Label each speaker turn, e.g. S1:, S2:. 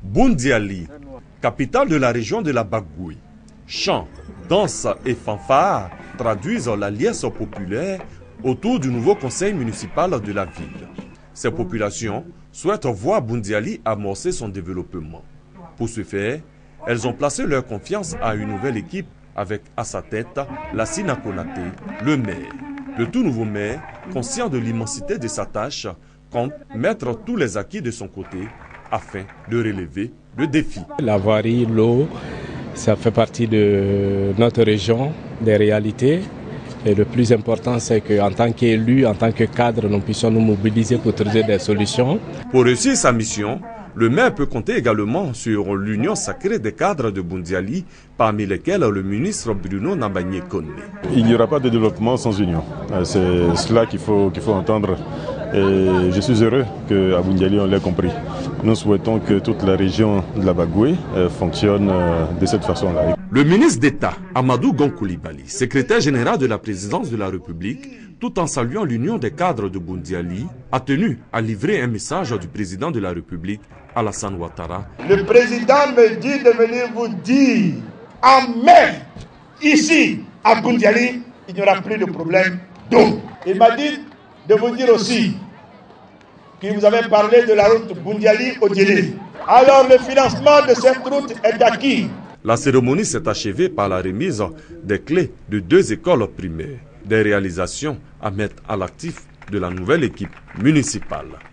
S1: Boundiali, capitale de la région de la Bagoué. Chants, danses et fanfares traduisent la liesse populaire autour du nouveau conseil municipal de la ville. Ces populations souhaitent voir Boundiali amorcer son développement. Pour ce faire, elles ont placé leur confiance à une nouvelle équipe avec à sa tête Lassina Konaté, le maire. Le tout nouveau maire, conscient de l'immensité de sa tâche, compte mettre tous les acquis de son côté afin de relever le défi.
S2: La voirie, l'eau, ça fait partie de notre région, des réalités. Et le plus important, c'est qu'en tant qu'élus, en tant que cadre, nous puissions nous mobiliser pour trouver des solutions.
S1: Pour réussir sa mission, le maire peut compter également sur l'union sacrée des cadres de Boundiali, parmi lesquels le ministre Bruno Nabagné-Koné.
S3: Il n'y aura pas de développement sans union. C'est cela qu'il faut entendre. Et je suis heureux qu'à Boundiali, on l'ait compris. Nous souhaitons que toute la région de la Bagoué fonctionne de cette façon-là.
S1: Le ministre d'État, Amadou Gon Coulibaly, secrétaire général de la présidence de la République, tout en saluant l'union des cadres de Boundiali, a tenu à livrer un message du président de la République, Alassane Ouattara.
S4: Le président me dit de venir vous dire, en mai, ici, à Boundiali, il n'y aura plus de problème d'eau. Il m'a dit de vous dire aussi que vous avez parlé de la route Boundiali-Odiélé. Alors le financement de cette route est acquis.
S1: La cérémonie s'est achevée par la remise des clés de 2 écoles primaires, des réalisations à mettre à l'actif de la nouvelle équipe municipale.